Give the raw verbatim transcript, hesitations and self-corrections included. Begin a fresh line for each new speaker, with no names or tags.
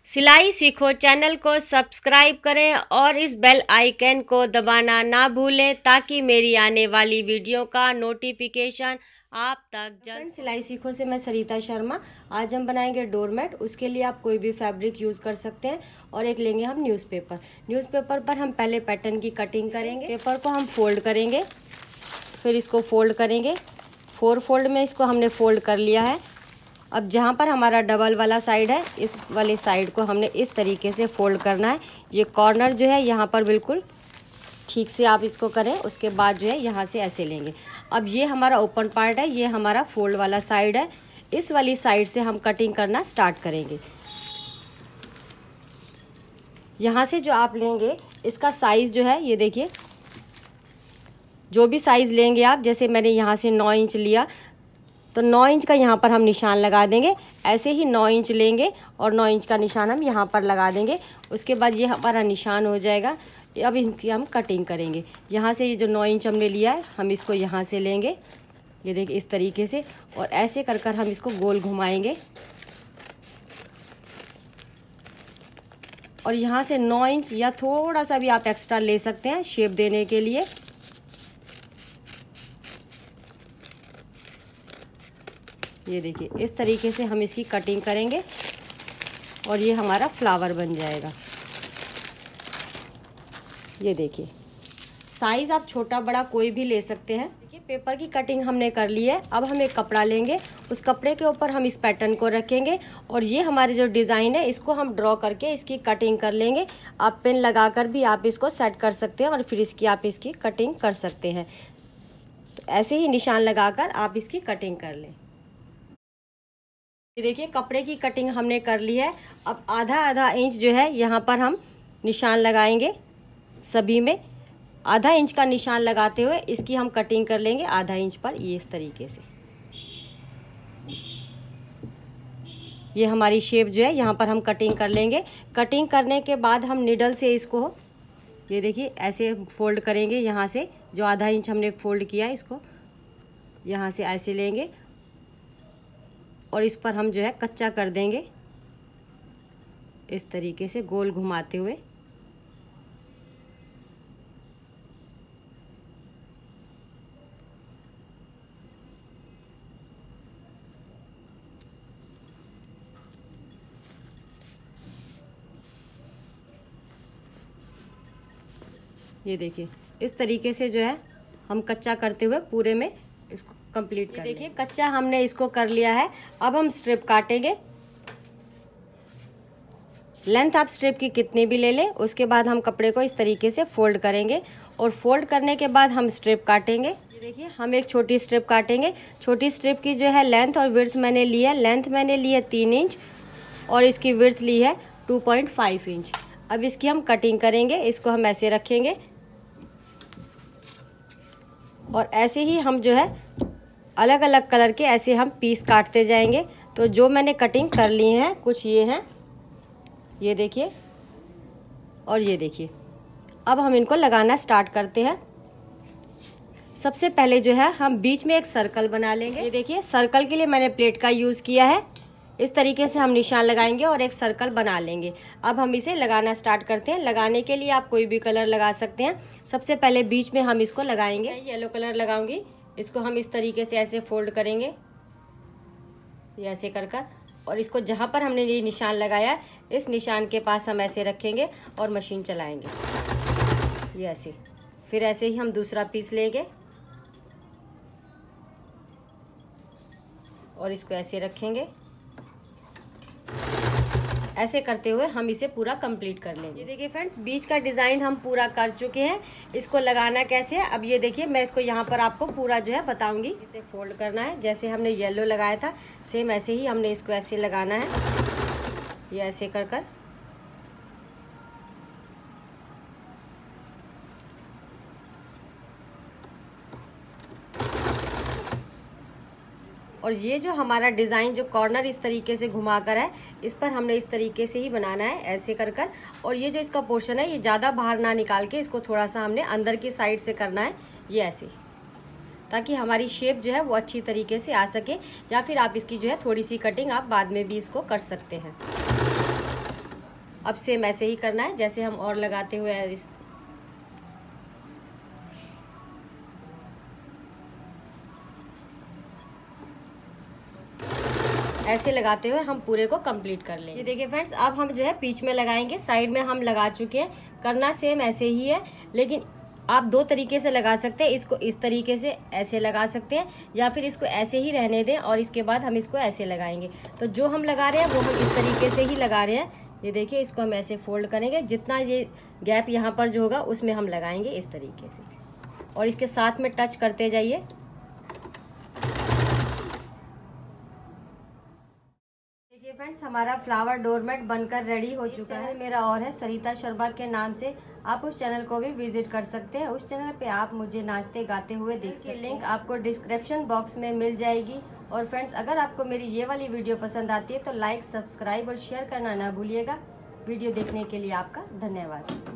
सिलाई सीखो चैनल को सब्सक्राइब करें और इस बेल आइकन को दबाना ना भूलें ताकि मेरी आने वाली वीडियो का नोटिफिकेशन आप तक जल्द। सिलाई सीखो से मैं सरिता शर्मा। आज हम बनाएंगे डोरमेट। उसके लिए आप कोई भी फैब्रिक यूज़ कर सकते हैं और एक लेंगे हम न्यूज़पेपर। न्यूज़पेपर पर हम पहले पैटर्न की कटिंग करेंगे। पेपर को हम फोल्ड करेंगे, फिर इसको फोल्ड करेंगे। फोर फोल्ड में इसको हमने फोल्ड कर लिया है। अब जहाँ पर हमारा डबल वाला साइड है, इस वाले साइड को हमने इस तरीके से फोल्ड करना है। ये कॉर्नर जो है यहाँ पर बिल्कुल ठीक से आप इसको करें। उसके बाद जो है यहाँ से ऐसे लेंगे। अब ये हमारा ओपन पार्ट है, ये हमारा फोल्ड वाला साइड है। इस वाली साइड से हम कटिंग करना स्टार्ट करेंगे। यहाँ से जो आप लेंगे इसका साइज़ जो है, ये देखिए, जो भी साइज़ लेंगे आप, जैसे मैंने यहाँ से नौ इंच लिया तो नौ इंच का यहाँ पर हम निशान लगा देंगे। ऐसे ही नौ इंच लेंगे और नौ इंच का निशान हम यहाँ पर लगा देंगे। उसके बाद ये हमारा निशान हो जाएगा। अब इनकी हम कटिंग करेंगे। यहाँ से ये जो नौ इंच हमने लिया है, हम इसको यहाँ से लेंगे, ये देखिए इस तरीके से, और ऐसे कर कर हम इसको गोल घुमाएंगे। और यहाँ से नौ इंच या थोड़ा सा भी आप एक्स्ट्रा ले सकते हैं शेप देने के लिए। ये देखिए इस तरीके से हम इसकी कटिंग करेंगे और ये हमारा फ्लावर बन जाएगा। ये देखिए साइज़ आप छोटा बड़ा कोई भी ले सकते हैं। देखिए पेपर की कटिंग हमने कर ली है। अब हम एक कपड़ा लेंगे, उस कपड़े के ऊपर हम इस पैटर्न को रखेंगे और ये हमारे जो डिज़ाइन है इसको हम ड्रॉ करके इसकी कटिंग कर लेंगे। आप पेन लगा कर भी आप इसको सेट कर सकते हैं और फिर इसकी आप इसकी कटिंग कर सकते हैं। तो ऐसे ही निशान लगाकर आप इसकी कटिंग कर लें। ये देखिए कपड़े की कटिंग हमने कर ली है। अब आधा आधा इंच जो है यहाँ पर हम निशान लगाएंगे। सभी में आधा इंच का निशान लगाते हुए इसकी हम कटिंग कर लेंगे आधा इंच पर, ये इस तरीके से। ये हमारी शेप जो है यहाँ पर हम कटिंग कर लेंगे। कटिंग करने के बाद हम निडल से इसको, ये देखिए ऐसे फोल्ड करेंगे। यहाँ से जो आधा इंच हमने फोल्ड किया है इसको यहाँ से ऐसे लेंगे और इस पर हम जो है कच्चा कर देंगे इस तरीके से गोल घुमाते हुए। ये देखिए इस तरीके से जो है हम कच्चा करते हुए पूरे में इसको कंप्लीट कर। देखिए कच्चा हमने इसको कर लिया है। अब हम स्ट्रिप काटेंगे। लेंथ आप स्ट्रिप की कितनी भी ले लें। उसके बाद हम कपड़े को इस तरीके से फोल्ड करेंगे और फोल्ड करने के बाद हम स्ट्रिप काटेंगे। देखिए हम एक छोटी स्ट्रिप काटेंगे। छोटी स्ट्रिप की जो है लेंथ और विड्थ मैंने ली है। लेंथ मैंने ली है तीन इंच और इसकी विड्थ ली है टू पॉइंट फाइव इंच। अब इसकी हम कटिंग करेंगे। इसको हम ऐसे रखेंगे और ऐसे ही हम जो है अलग अलग कलर के ऐसे हम पीस काटते जाएंगे। तो जो मैंने कटिंग कर ली हैं कुछ ये हैं, ये देखिए, और ये देखिए। अब हम इनको लगाना स्टार्ट करते हैं। सबसे पहले जो है हम बीच में एक सर्कल बना लेंगे। ये देखिए सर्कल के लिए मैंने प्लेट का यूज़ किया है। इस तरीके से हम निशान लगाएंगे और एक सर्कल बना लेंगे। अब हम इसे लगाना स्टार्ट करते हैं। लगाने के लिए आप कोई भी कलर लगा सकते हैं। सबसे पहले बीच में हम इसको लगाएंगे। येलो कलर लगाऊंगी। इसको हम इस तरीके से ऐसे फोल्ड करेंगे, ये ऐसे कर कर, और इसको जहाँ पर हमने ये निशान लगाया इस निशान के पास हम ऐसे रखेंगे और मशीन चलाएंगे, ये ऐसे। फिर ऐसे ही हम दूसरा पीस लेंगे और इसको ऐसे रखेंगे। ऐसे करते हुए हम इसे पूरा कंप्लीट कर लेंगे। देखिए फ्रेंड्स बीच का डिज़ाइन हम पूरा कर चुके हैं। इसको लगाना कैसे है अब ये देखिए, मैं इसको यहाँ पर आपको पूरा जो है बताऊंगी। इसे फोल्ड करना है, जैसे हमने येलो लगाया था सेम ऐसे ही हमने इसको ऐसे लगाना है, ये ऐसे कर कर। और ये जो हमारा डिज़ाइन जो कॉर्नर इस तरीके से घुमाकर है, इस पर हमने इस तरीके से ही बनाना है, ऐसे कर कर। और ये जो इसका पोर्शन है ये ज़्यादा बाहर ना निकाल के इसको थोड़ा सा हमने अंदर की साइड से करना है, ये ऐसे, ताकि हमारी शेप जो है वो अच्छी तरीके से आ सके। या फिर आप इसकी जो है थोड़ी सी कटिंग आप बाद में भी इसको कर सकते हैं। अब सेम ऐसे ही करना है जैसे हम और लगाते हुए इस ऐसे लगाते हुए हम पूरे को कंप्लीट कर लेंगे। ये देखिए फ्रेंड्स, अब हम जो है बीच में लगाएंगे। साइड में हम लगा चुके हैं, करना सेम ऐसे ही है, लेकिन आप दो तरीके से लगा सकते हैं। इसको इस तरीके से ऐसे लगा सकते हैं, या फिर इसको ऐसे ही रहने दें और इसके बाद हम इसको ऐसे लगाएंगे। तो जो हम लगा रहे हैं वो हम इस तरीके से ही लगा रहे हैं। ये देखिए, इसको हम ऐसे फोल्ड करेंगे, जितना ये गैप यहाँ पर जो होगा उसमें हम लगाएंगे इस तरीके से, और इसके साथ में टच करते जाइए। देखिए फ्रेंड्स, हमारा फ्लावर डोरमेट बनकर रेडी हो चुका है। मेरा और है सरिता शर्मा के नाम से, आप उस चैनल को भी विजिट कर सकते हैं। उस चैनल पे आप मुझे नाचते गाते हुए देख सकते हैं। लिंक आपको डिस्क्रिप्शन बॉक्स में मिल जाएगी। और फ्रेंड्स, अगर आपको मेरी ये वाली वीडियो पसंद आती है तो लाइक, सब्सक्राइब और शेयर करना ना भूलिएगा। वीडियो देखने के लिए आपका धन्यवाद।